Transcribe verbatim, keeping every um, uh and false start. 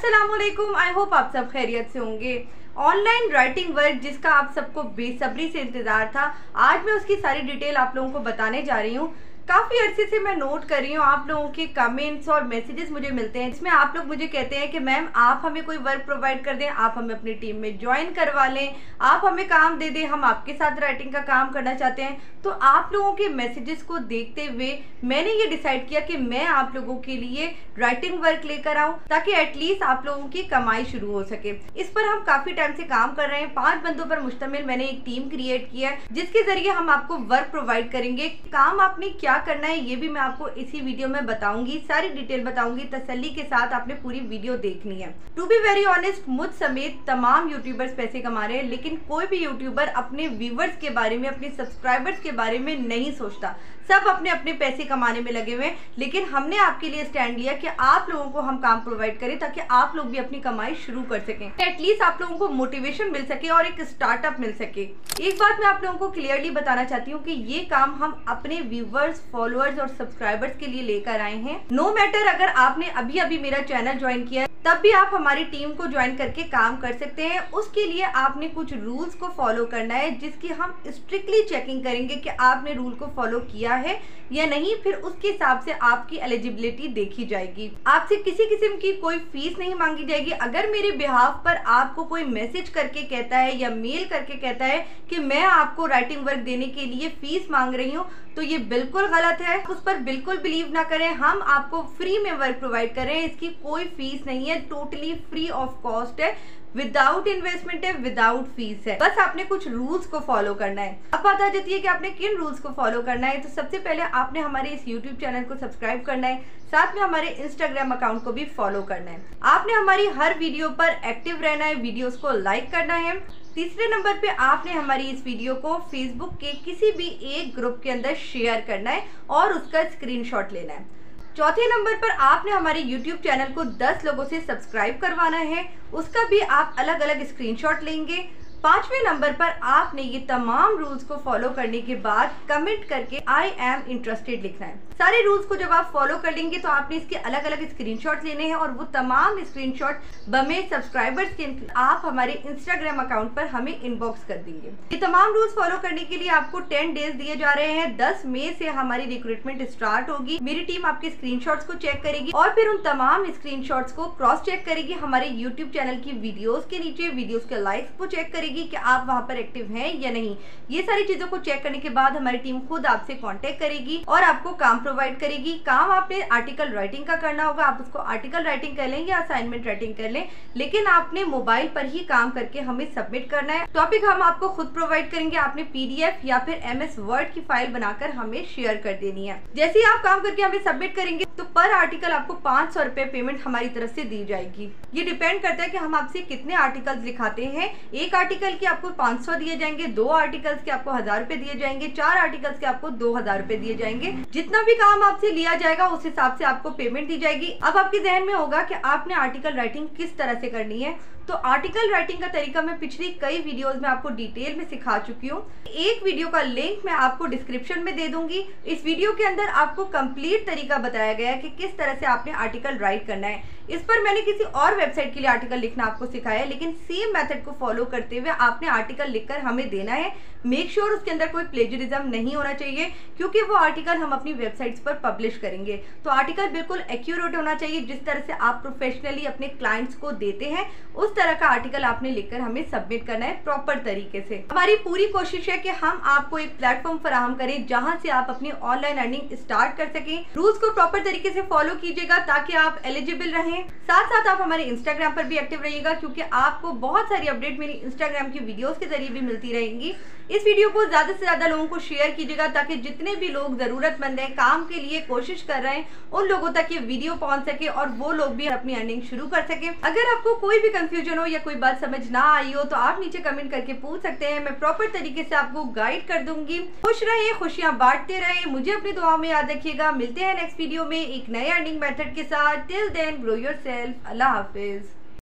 अस्सलामुअलैकुम। I hope आप सब खैरियत से होंगे। ऑनलाइन राइटिंग वर्क जिसका आप सबको बेसब्री से इंतजार था, आज मैं उसकी सारी डिटेल आप लोगों को बताने जा रही हूँ। काफ़ी अरसे से मैं नोट कर रही हूँ, आप लोगों के कमेंट्स और मैसेजेस मुझे मिलते हैं जिसमें आप लोग मुझे कहते हैं कि मैम आप हमें कोई वर्क प्रोवाइड कर दें, आप हमें अपनी टीम में ज्वाइन करवा लें, आप हमें काम दे दें, हम आपके साथ राइटिंग का काम करना चाहते हैं। तो आप लोगों के मैसेजेस को देखते हुए मैंने ये डिसाइड किया कि मैं आप लोगों के लिए राइटिंग वर्क लेकर आऊँ ताकि एटलीस्ट आप लोगों की कमाई शुरू हो सके। इस पर हम काफ़ी टाइम से काम कर रहे हैं। पाँच बंदों पर मुश्तमिल मैंने एक टीम क्रिएट किया है जिसके जरिए हम आपको वर्क प्रोवाइड करेंगे। काम आपने क्या करना है ये भी मैं आपको इसी वीडियो में बताऊंगी, सारी डिटेल बताऊंगी। तसल्ली के साथ आपने पूरी वीडियो देखनी है। टू बी वेरी ऑनेस्ट, मुझ समेत तमाम यूट्यूबर्स पैसे कमा रहे हैं, लेकिन कोई भी यूट्यूबर अपने व्यूवर्स के बारे में, अपने सब्सक्राइबर्स के बारे में नहीं सोचता। सब अपने अपने पैसे कमाने में लगे हुए हैं, लेकिन हमने आपके लिए स्टैंड लिया कि आप लोगों को हम काम प्रोवाइड करें ताकि आप लोग भी अपनी कमाई शुरू कर सकें, एटलीस्ट आप लोगों को मोटिवेशन मिल सके और एक स्टार्टअप मिल सके। एक बात मैं आप लोगों को क्लियरली बताना चाहती हूँ कि ये काम हम अपने व्यूवर्स, फॉलोअर्स और सब्सक्राइबर्स के लिए लेकर आए हैं। नो मैटर अगर आपने अभी अभी मेरा चैनल ज्वाइन किया है, तब भी आप हमारी टीम को ज्वाइन करके काम कर सकते हैं। उसके लिए आपने कुछ रूल्स को फॉलो करना है जिसकी हम स्ट्रिक्टली चेकिंग करेंगे कि आपने रूल को फॉलो किया है या नहीं, फिर उसके हिसाब से आपकी एलिजिबिलिटी देखी जाएगी। आपसे किसी किस्म की कोई फीस नहीं मांगी जाएगी। अगर मेरे बिहाफ पर आपको कोई मैसेज करके कहता है या मेल करके कहता है कि मैं आपको राइटिंग वर्क देने के लिए फीस मांग रही हूँ, तो ये बिल्कुल गलत है। उस पर बिल्कुल बिलीव ना करें। हम आपको फ्री में वर्क प्रोवाइड कर रहे हैं, इसकी कोई फीस नहीं है, टोटली फ्री ऑफ कॉस्ट है, विदाउट इन्वेस्टमेंट है, विदाउट फीस है। बस आपने कुछ रूल्स को फॉलो करना है। अब बात आ जाती है कि आपने किन रूल्स को फॉलो करना है। तो सबसे पहले आपने हमारे इस यूट्यूब चैनल को सब्सक्राइब करना है, साथ में हमारे इंस्टाग्राम अकाउंट को भी फॉलो करना है। आपने हमारी हर वीडियो पर एक्टिव रहना है, वीडियोस को लाइक करना है। तीसरे नंबर पे आपने हमारी इस वीडियो को फेसबुक के किसी भी एक ग्रुप के अंदर शेयर करना है और उसका स्क्रीनशॉट लेना है। चौथे नंबर पर आपने हमारे यूट्यूब चैनल को दस लोगों से सब्सक्राइब करवाना है, उसका भी आप अलग अलग स्क्रीनशॉट लेंगे। पांचवें नंबर पर आपने ये तमाम रूल्स को फॉलो करने के बाद कमेंट करके आई एम इंटरेस्टेड लिखना है। सारे रूल्स को जब आप फॉलो कर लेंगे तो आपने इसके अलग अलग स्क्रीनशॉट लेने हैं और वो तमाम स्क्रीनशॉट बमे सब्सक्राइबर्स के आप हमारे इंस्टाग्राम अकाउंट पर हमें इनबॉक्स कर देंगे। ये तमाम रूल्स फॉलो करने के लिए आपको टेन डेज दिए जा रहे हैं। दस मई से हमारी रिक्रूटमेंट स्टार्ट होगी। मेरी टीम आपके स्क्रीनशॉट्स को चेक करेगी और फिर उन तमाम स्क्रीनशॉट्स को क्रॉस चेक करेगी हमारे यूट्यूब चैनल की वीडियोस के नीचे, वीडियोस के लाइक्स को चेक करेगी कि आप वहां पर एक्टिव हैं या नहीं। ये सारी चीजों को चेक करने के बाद हमारी टीम खुद आपसे कांटेक्ट करेगी और आपको काम प्रोवाइड करेगी। काम आपने आर्टिकल राइटिंग का करना होगा, आप उसको आर्टिकल राइटिंग कर लें या असाइनमेंट राइटिंग कर लें, लेकिन आपने मोबाइल पर ही काम करके हमें सबमिट करना है। टॉपिक हम आपको खुद प्रोवाइड करेंगे, आपने पीडीएफ या फिर एमएस वर्ड की फाइल बनाकर हमें शेयर कर देनी है। जैसे ही आप काम करके हमें सबमिट करेंगे तो पर आर्टिकल आपको पाँच सौ रुपए पेमेंट हमारी तरफ से दी जाएगी। ये डिपेंड करता है कि हम आपसे कितने आर्टिकल्स लिखाते हैं। एक आर्टिकल की आपको पाँच सौ दिए जाएंगे, दो आर्टिकल्स के आपको हजार रुपए दिए जाएंगे, चार आर्टिकल्स के आपको दो हजार रुपए दिए जाएंगे। जितना भी काम आपसे लिया जाएगा उस हिसाब से आपको पेमेंट दी जाएगी। अब आपके जहन में होगा कि आपने आर्टिकल राइटिंग किस तरह से करनी है। तो आर्टिकल राइटिंग का तरीका मैं पिछली कई वीडियोस में आपको डिटेल में सिखा चुकी हूँ। एक वीडियो का लिंक मैं आपको डिस्क्रिप्शन में दे दूंगी। इस वीडियो के अंदर आपको कंप्लीट तरीका बताया गया है कि किस तरह से आपने आर्टिकल राइट करना है। इस पर मैंने किसी और वेबसाइट के लिए आर्टिकल लिखना आपको सिखाया है, लेकिन सेम मेथड को फॉलो करते हुए आपने आर्टिकल लिखकर हमें देना है। मेक श्योर उसके अंदर कोई प्लेजरिज्म नहीं होना चाहिए, क्योंकि वो आर्टिकल हम अपनी वेबसाइट्स पर पब्लिश करेंगे। तो आर्टिकल बिल्कुल एक्यूरेट होना चाहिए। जिस तरह से आप प्रोफेशनली अपने क्लाइंट्स को देते हैं उस तरह का आर्टिकल आपने लिखकर हमें सबमिट करना है प्रॉपर तरीके से। हमारी पूरी कोशिश है कि हम आपको एक प्लेटफॉर्म फराहम करें जहां से आप अपनी ऑनलाइन अर्निंग स्टार्ट कर सकें। रूल्स को प्रॉपर तरीके से फॉलो कीजिएगा ताकि आप एलिजिबल रहें। साथ साथ आप हमारे इंस्टाग्राम पर भी एक्टिव रहिएगा, क्योंकि आपको बहुत सारी अपडेट मेरी इंस्टाग्राम की वीडियोस के जरिए भी मिलती रहेंगी। इस वीडियो को ज्यादा से ज्यादा लोगों को शेयर कीजिएगा ताकि जितने भी लोग जरूरतमंद हैं, काम के लिए कोशिश कर रहे हैं, उन लोगों तक ये वीडियो पहुंच सके और वो लोग भी अपनी अर्निंग शुरू कर सके। अगर आपको कोई भी कंफ्यूजन हो या कोई बात समझ ना आई हो तो आप नीचे कमेंट करके पूछ सकते हैं। मैं प्रॉपर तरीके से आपको गाइड कर दूंगी। खुश रहिए, खुशियां बांटते रहे, मुझे अपनी दुआ में याद रखिएगा। मिलते हैं नेक्स्ट वीडियो में एक नए अर्निंग मेथड के साथ। Till then grow yourself. अल्लाह हाफिज।